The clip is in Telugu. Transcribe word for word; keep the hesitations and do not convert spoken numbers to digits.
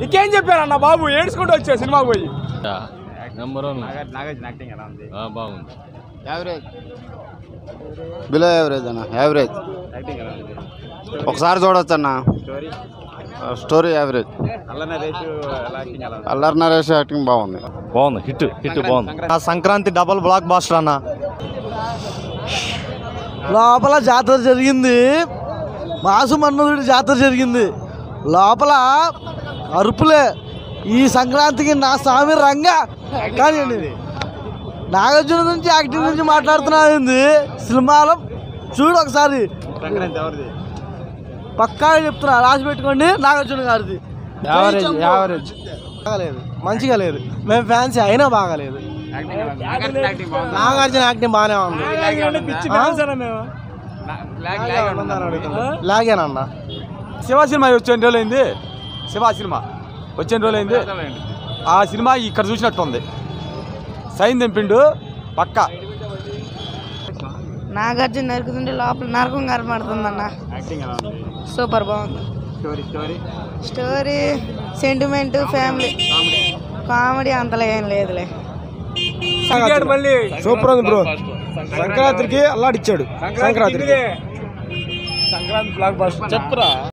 ఇంకేం చెప్పారన్న బాబు ఏడ్చుకుంటూ వచ్చా సినిమా పోయి నెంబర్ వన్ బాగుంది. యావరేజ్ బిలో యావరేజ్ అన్న యావరేజ్ ఒకసారి చూడొచ్చు అన్న. Story average. Allari Naresh acting బాగుంది. బాగుంది హిట్ హిట్ బాగుంది. సంక్రాంతి డబుల్ బ్లాక్ బాస్టర్ అన్న. లోపల జాతర జరిగింది, మాసు మన్మధుడి జాతర జరిగింది. లోపల అరుపులే. ఈ సంక్రాంతికి నా స్వామి రంగా కానీ నాగార్జున గురించి యాక్టింగ్ గురించి మాట్లాడుతున్నది సినిమాలో చూడు ఒకసారి. పక్కాగా చెప్తున్నా, రాసి పెట్టుకోండి. నాగార్జున గారిది యావరేజ్ యావరేజ్ బాగాలేదు, మంచిగా లేదు. మేము ఫ్యాన్స్ అయినా బాగాలేదు. నాగార్జున యాక్టింగ్ బాగానే ఉంది. లాగేనన్నా. శివ సినిమా వచ్చే రోజులైంది. శివ సినిమా వచ్చే రోజులైంది. ఆ సినిమా ఇక్కడ చూసినట్టు ఉంది. సైన్ తెంపిండు పక్క. నాగార్జున నరుకుతుంటే లోపల నరకం కనపడుతుందన్న. సూపర్ బాగుంది. స్టోరీ సెంటిమెంట్ ఫ్యామిలీ కామెడీ అంతలో ఏం లేదులే. సూపర్ ఉంది బ్రో. సంక్రాంతికి అల్లాడిచ్చాడు. సంక్రాంతి సంక్రాంతి బ్లాక్ బస్టర్ చెప్పురా.